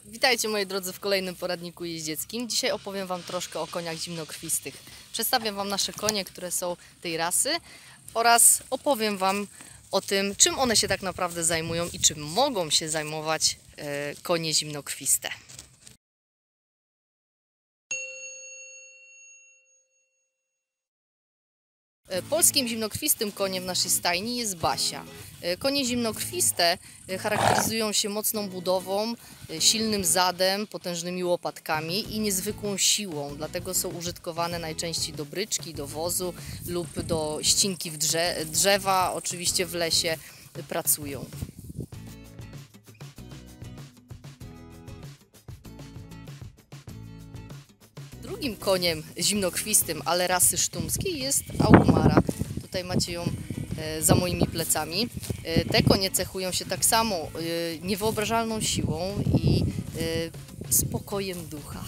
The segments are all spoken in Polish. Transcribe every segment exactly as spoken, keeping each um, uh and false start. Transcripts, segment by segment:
Witajcie moi drodzy w kolejnym poradniku jeździeckim. Dzisiaj opowiem Wam troszkę o koniach zimnokrwistych. Przedstawię Wam nasze konie, które są tej rasy oraz opowiem Wam o tym, czym one się tak naprawdę zajmują i czym mogą się zajmować e, konie zimnokrwiste. Polskim zimnokrwistym koniem w naszej stajni jest Basia. Konie zimnokrwiste charakteryzują się mocną budową, silnym zadem, potężnymi łopatkami i niezwykłą siłą. Dlatego są użytkowane najczęściej do bryczki, do wozu lub do ścinki w drze drzewa. Oczywiście w lesie pracują. Drugim koniem zimnokrwistym, ale rasy sztumskiej jest Augmara. Tutaj macie ją za moimi plecami. Te konie cechują się tak samo niewyobrażalną siłą i spokojem ducha.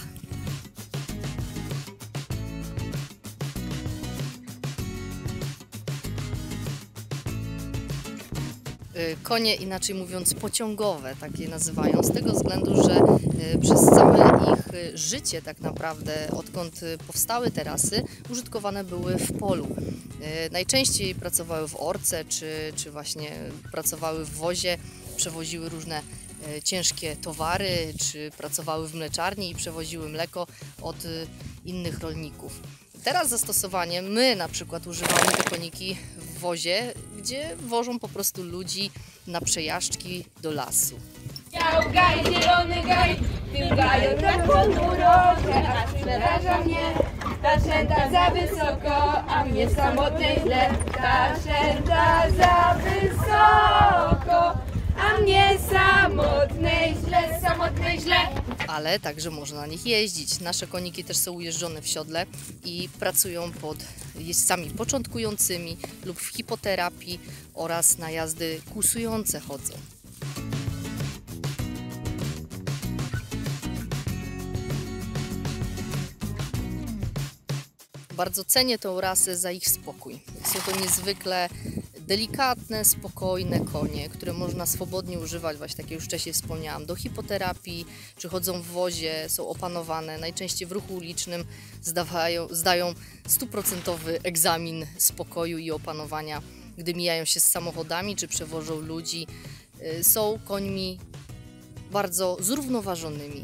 Konie, inaczej mówiąc, pociągowe, tak je nazywają, z tego względu, że przez całe ich życie tak naprawdę, odkąd powstały te rasy, użytkowane były w polu. Najczęściej pracowały w orce, czy, czy właśnie pracowały w wozie, przewoziły różne ciężkie towary, czy pracowały w mleczarni i przewoziły mleko od innych rolników. Teraz zastosowanie my na przykład używamy te koniki w wozie, gdzie wożą po prostu ludzi na przejażdżki do lasu. Biały gaj, zielony gaj, tym gajem tak ponuro, aż przeraża mnie. Ta szęta za wysoko, a mnie samotnej źle. Ta szęta za wysoko, a mnie samotnej źle, samotnej źle. Ale także można na nich jeździć. Nasze koniki też są ujeżdżone w siodle i pracują pod jeźdźcami początkującymi lub w hipoterapii oraz na jazdy kłusujące chodzą. Bardzo cenię tą rasę za ich spokój. Są to niezwykle delikatne, spokojne konie, które można swobodnie używać, właśnie tak jak już wcześniej wspomniałam, do hipoterapii, czy chodzą w wozie, są opanowane. Najczęściej w ruchu ulicznym zdawają, zdają stuprocentowy egzamin spokoju i opanowania, gdy mijają się z samochodami, czy przewożą ludzi. Są końmi bardzo zrównoważonymi.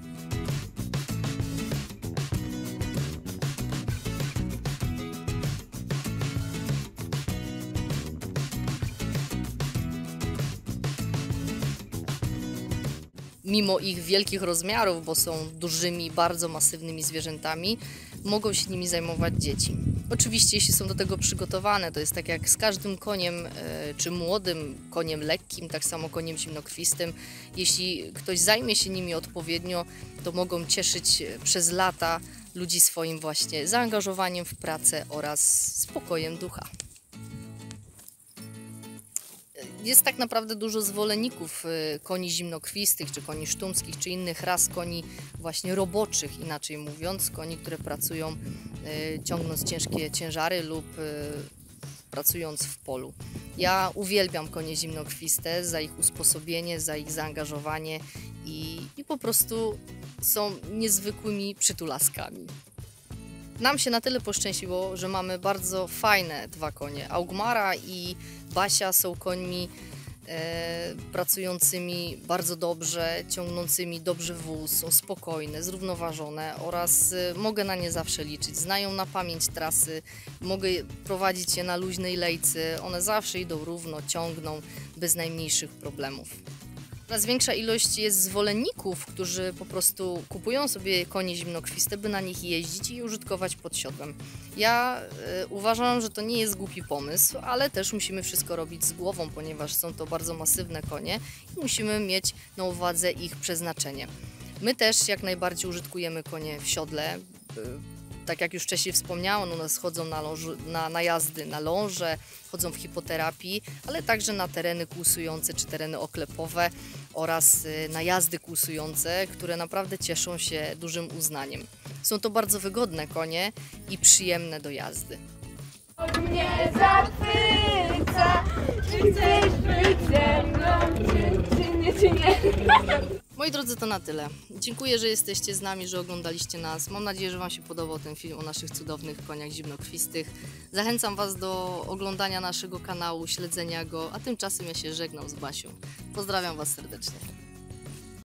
Mimo ich wielkich rozmiarów, bo są dużymi, bardzo masywnymi zwierzętami, mogą się nimi zajmować dzieci. Oczywiście, jeśli są do tego przygotowane, to jest tak jak z każdym koniem, czy młodym koniem lekkim, tak samo koniem zimnokrwistym. Jeśli ktoś zajmie się nimi odpowiednio, to mogą cieszyć przez lata ludzi swoim właśnie zaangażowaniem w pracę oraz spokojem ducha. Jest tak naprawdę dużo zwolenników koni zimnokrwistych, czy koni sztumskich, czy innych ras koni właśnie roboczych, inaczej mówiąc, koni, które pracują ciągnąc ciężkie ciężary lub pracując w polu. Ja uwielbiam konie zimnokrwiste za ich usposobienie, za ich zaangażowanie i, i po prostu są niezwykłymi przytulaskami. Nam się na tyle poszczęściło, że mamy bardzo fajne dwa konie. Augmara i Basia są końmi e, pracującymi bardzo dobrze, ciągnącymi dobrze wóz, są spokojne, zrównoważone oraz e, mogę na nie zawsze liczyć. Znają na pamięć trasy, mogę prowadzić je na luźnej lejcy, one zawsze idą równo, ciągną bez najmniejszych problemów. Coraz większa ilość jest zwolenników, którzy po prostu kupują sobie konie zimnokrwiste, by na nich jeździć i użytkować pod siodłem. Ja y, uważam, że to nie jest głupi pomysł, ale też musimy wszystko robić z głową, ponieważ są to bardzo masywne konie i musimy mieć na uwadze ich przeznaczenie. My też jak najbardziej użytkujemy konie w siodle. Y, Tak jak już wcześniej wspomniałam, u nas chodzą na, lążu, na, na jazdy na ląże, chodzą w hipoterapii, ale także na tereny kłusujące czy tereny oklepowe oraz na jazdy kłusujące, które naprawdę cieszą się dużym uznaniem. Są to bardzo wygodne konie i przyjemne do jazdy. Od mnie zachwyca, czy chcesz być ze mną, czy, czy nie, czy nie. Moi drodzy, to na tyle. Dziękuję, że jesteście z nami, że oglądaliście nas. Mam nadzieję, że Wam się podobał ten film o naszych cudownych koniach zimnokrwistych. Zachęcam Was do oglądania naszego kanału, śledzenia go, a tymczasem ja się żegnam z Basią. Pozdrawiam Was serdecznie.